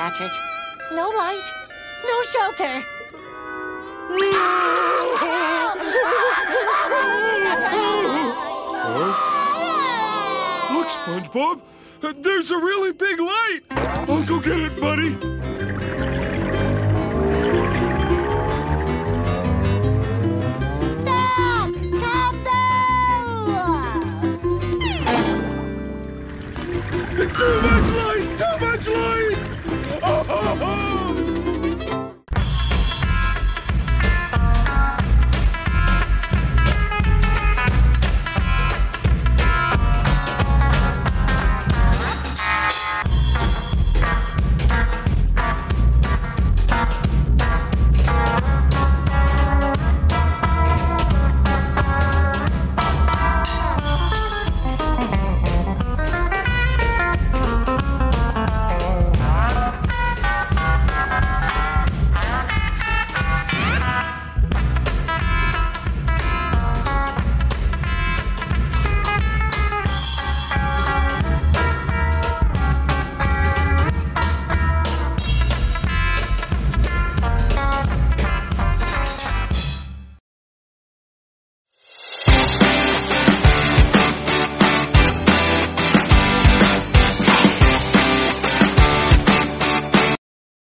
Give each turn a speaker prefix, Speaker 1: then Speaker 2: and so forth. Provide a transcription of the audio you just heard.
Speaker 1: Patrick. No light, no shelter.
Speaker 2: Look, SpongeBob, there's a really big light. I'll go get it, buddy.